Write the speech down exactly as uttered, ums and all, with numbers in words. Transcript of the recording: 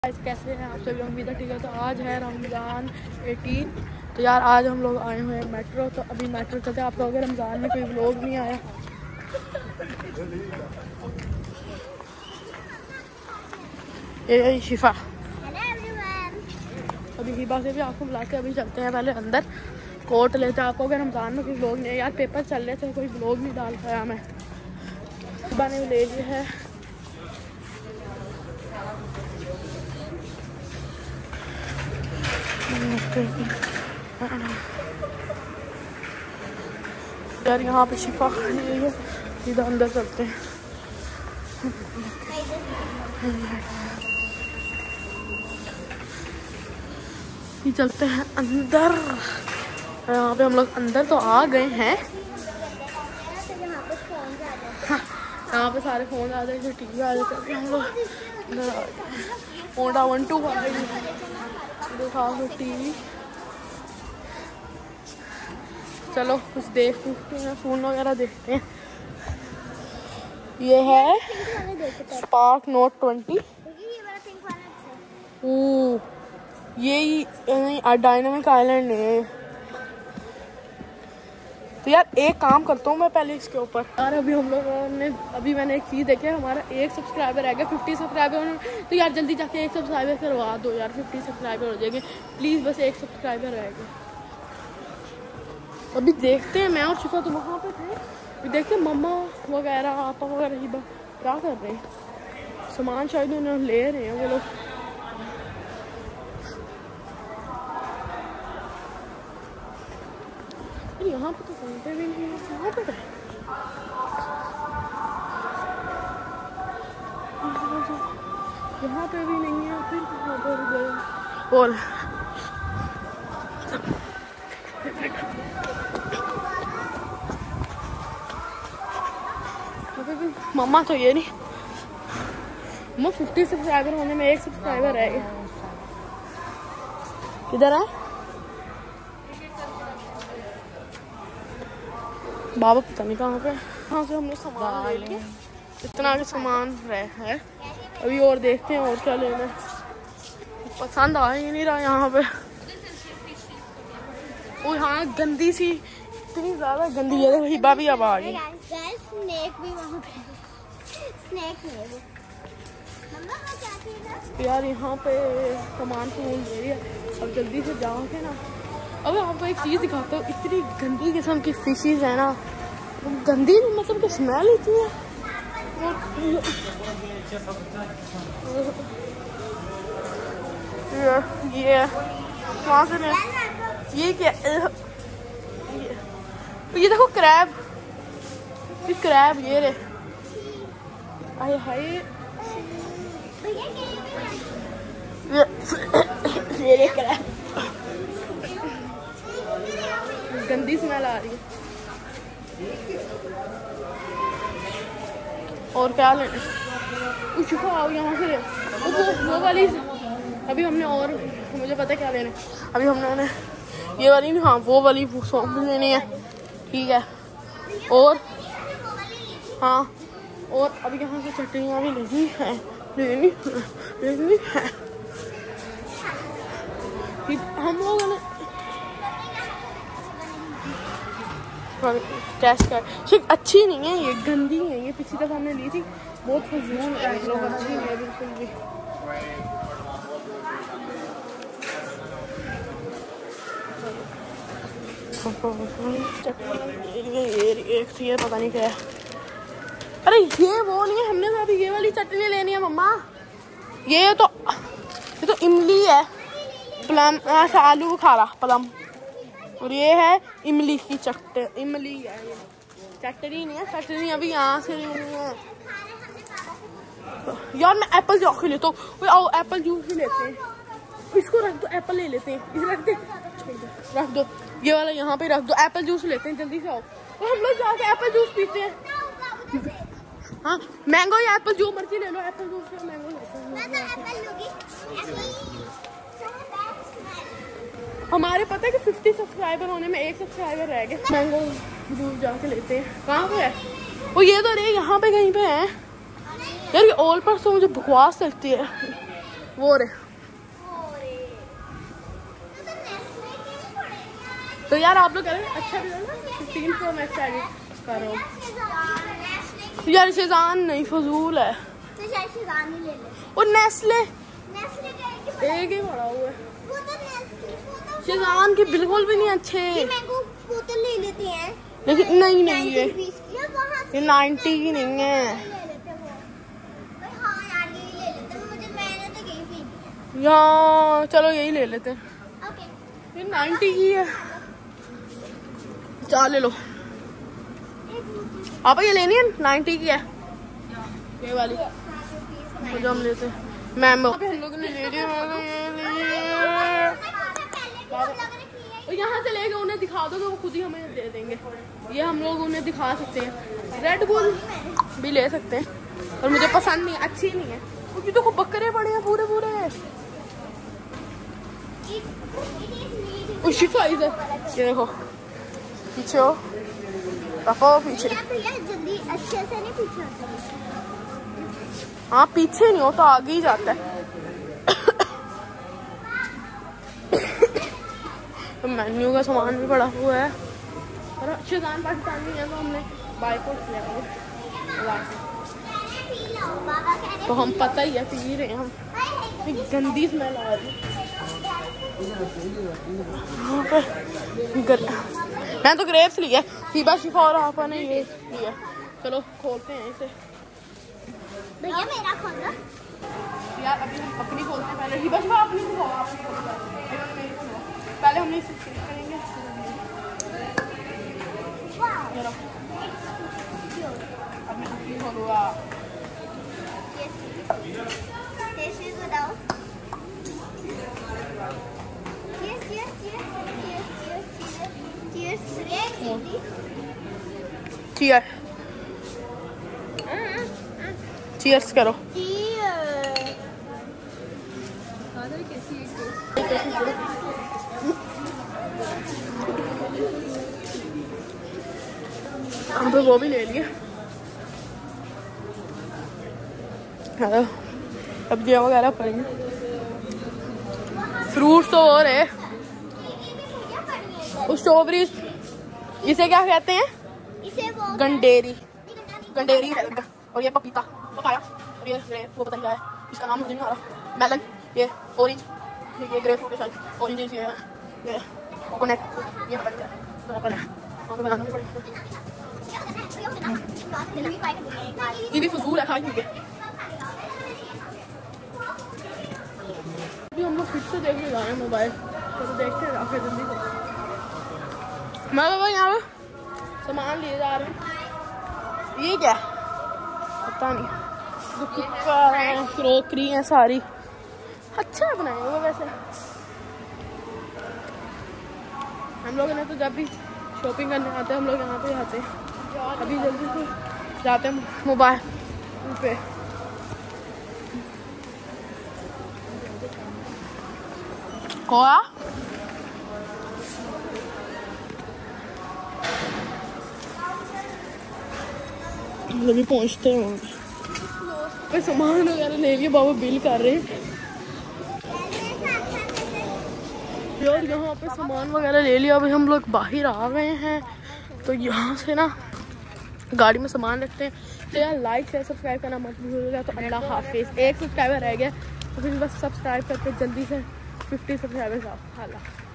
कैसे हैं आप सभी? उम्मीद है ठीक है। तो आज है रमज़ान अठारह। तो यार आज हम लोग आए हुए हैं मेट्रो। तो अभी मेट्रो चलते हैं। आप लोगों के रमज़ान में कोई व्लॉग नहीं आया। ये शिफा, अभी हिबा से भी आपको बुला के अभी चलते हैं पहले अंदर। कोट लेते हैं। आपको अगर रमज़ान में कोई व्लॉग नहीं है यार, पेपर चल रहे थे, कोई व्लॉग नहीं डाल पाया मैं। हिबा ने ले लिया है। यार यहाँ पे शिफा खड़ी हुई है, सीधा अंदर चलते हैं। ये चलते हैं अंदर। यहाँ पे हम लोग अंदर तो आ गए हैं। यहाँ पे सारे फोन आ जाते, टीवी आ जाते। हम लोग अंदर आ गए। ओडा वन टू देखा टीवी। चलो कुछ देख पूछते हैं, फोन वगैरह देखते हैं। ये है स्पार्क नोट ट्वेंटी। ओ ये डायनामिक आइलैंड है। तो यार एक काम करता हूँ मैं पहले इसके ऊपर। यार अभी हम लोगों ने अभी मैंने एक चीज़ देखी है, हमारा एक सब्सक्राइबर रह गया, फिफ्टी सब्सक्राइबर। तो यार जल्दी जाके एक सब्सक्राइबर करवा दो यार, फिफ्टी सब्सक्राइबर हो जाएंगे प्लीज़। बस एक सब्सक्राइबर रहेगा। अभी देखते हैं, मैं और शिफा तो वहाँ पे थे। अभी देखते हैं मम्मा वगैरह आपा वगैरह हिबा क्या कर रहे हैं। सामान शायद उन्हें ले रहे हैं वो लोग। यहाँ पे तो घंटे भी नहीं है। यहाँ पे यहाँ पे भी नहीं है। फिर कहाँ पर गए बोल। मम्मा तो ये नहीं, मम्मा फिफ्टी सब्सक्राइबर होने में एक सब्सक्राइबर है। किधर है बाबा? पता नहीं कहाँ पे। हाँ से हम लोग सामान ले लिए। इतना के सामान रहे है। अभी और देखते हैं और क्या लेना है। पसंद आ ही नहीं रहा यहाँ पे। वो हाँ गंदी सी, इतनी ज्यादा गंदी है। हिबा भी अब आ गई। स्नेक भी वहाँ पे। स्नेक है वो। यार यहाँ पे सामान तो ले लिया। अब जल्दी से जाओ के ना। अब आपको एक चीज़ दिखाता हूँ। इतनी गंदी किस्म की फिशेज है ना, गंदी मतलब कि स्मेल इतनी है। ये ये वहाँ से नहीं। ये क्या ये, ये देखो क्रैब। ये क्रैब ये रे। आए हाय ये रे क्रैब। गंदी स्मेल आ रही है। और क्या लेना? कुछ आओ यहाँ से। वो, वो वाली अभी हमने, और मुझे पता है क्या लेना है। अभी हमने ये वाली नहीं, हाँ वो वाली सौंफ लेनी है। ठीक है। और हाँ और अभी यहाँ से चटनियाँ भी लेनी है। लेनी लेनी है। हम लोगों ने टेस्ट कर शिक अच्छी नहीं है, ये गंदी है। ये पिछली दफा हमने ली थी, बहुत फजूल है। लोग अच्छी नहीं है बिल्कुल भी। एक थी ये पता नहीं क्या है। अरे ये वो नहीं है। हमने तो अभी ये वाली चटनी लेनी है मम्मा। ये तो ये तो इमली है। प्लम आलू बुखारा प्लम। और ये है इमली की चट इमली है। ये चटनी नहीं है, चटनी अभी यहाँ से लेनी है। यार मैं एप्पल जूस लेता हूँ। आओ एप्पल जूस भी लेते हैं। इसको रख दो, एप्पल ले लेते हैं। इसे रख दे, रख दो। ये वाला यहाँ पे रख दो। एप्पल जूस लेते हैं, जल्दी से आओ। तो हम लोग जाके एप्पल जूस पीते हैं। हाँ मैंगो या एप्पल जो मर्जी ले लो। एप्पल जूस या मैंगो लेते हैं। हमारे पता है कि फिफ्टी सब्सक्राइबर होने में एक सब्सक्राइबर रह गया। मैंगो जूस जाके लेते हैं। कहाँ पे है वो? ये तो रे यहाँ पे कहीं पे है यार। ये ऑल पर तो मुझे बकवास लगती है। वो रे। तो यार आप लोग कह रहे हैं अच्छा रिजल्ट है, फिफ्टीन प्रो मैक्स एडिट कर रहा हूँ यार। शेजान नहीं, फजूल है। तो शायद शेजान ही ले ले। और नेस्ले नेस्ले एक ही बड़ा हुआ है। शेजान के बिल्कुल भी नहीं अच्छे। मैंगो बोतल ले लेते हैं, लेकिन नहीं नहीं ये ये नाइन्टी की नहीं है। यार चलो यही ले लेते हैं, ये नाइन्टी की है। चार ले लो आप, ये लेनी है नाइन्टी की है ये वाली, तो हम लेते हैं। मैम हम लोगों ने ले लिया, यहाँ से लेके उन्हें दिखा दो तो वो खुद ही हमें दे देंगे। ये हम लोग उन्हें दिखा सकते हैं। रेड बुल भी ले सकते हैं और मुझे पसंद नहीं, अच्छी नहीं है क्योंकि तो बकरे पड़े हैं पूरे पूरे। शिफा इधर, ये देखो पीछे हो पापा, पीछे जल्दी अच्छे से नहीं पीछे। हाँ पीछे नहीं हो तो आगे ही जाता है। तो मेन्यू का सामान भी पड़ा हुआ है और शेजान पाकिस्तानी है तो हमने बाइकआउट किया। तो हम पता ही है पी रहे हैं हम, गंदी स्मेल आ रही है। मैं तो ग्रेप्स लिया, हिबा शिफा और आपा ने ये लिया। चलो खोलते हैं इसे। भैया मेरा खोलो यार, अभी हम अपनी खोलते हैं। पहले हिबा शिफा अपनी खोलो, पहले हम इसे करेंगे। अब मैं अपनी खोलूँगा। चीयर चीयर्स करो। हम तो वो भी ले लिए। सब्जियाँ वगैरह पड़ेंगी, फ्रूट्स तो और है। स्ट्रॉबेरी इसे क्या कहते हैं? इसे वो गंडेरी, गंडेरी है। और ये पपीता, पपाया, और ये वो पता नहीं क्या है, इसका नाम मुझे नहीं आ रहा। मेलन, ये ऑरेंज, ये ग्रेप फ्रूट है शायद, ऑरेंज ये ये कोकोनट, ये पता है बनाना पड़ेगा। ये भी फजूल है खाने के। अभी हम लोग फिर से देखने जा रहे हैं मोबाइल, तो देखते हैं आखिर जल्दी से। मैं बाबा यहाँ पे सामान लिए जा रहे हैं। ये क्या पता नहीं, कुकर है, क्रोकरी है सारी। अच्छा बनाए हुआ वैसे। हम लोग ने तो जब भी शॉपिंग करने आते हैं हम लोग यहाँ पे आते हैं। अभी जल्दी से जाते हैं मोबाइल पे। कोआ अभी पहुंचते हैं वहाँ पे। सामान वगैरह ले लिए, बाबा बिल कर रहे हैं यार। यहाँ पे सामान वगैरह ले लिया। अभी हम लोग बाहर आ गए हैं, तो यहाँ से ना गाड़ी में सामान रखते हैं। तो यार लाइक शेयर सब्सक्राइब करना मत भूलिएगा। तो अल्लाह हाफिज़। एक सब्सक्राइबर रह गया तो फिर बस सब्सक्राइब करके जल्दी से फिफ्टी सब्सक्राइबर्स आओ। अल्लाह।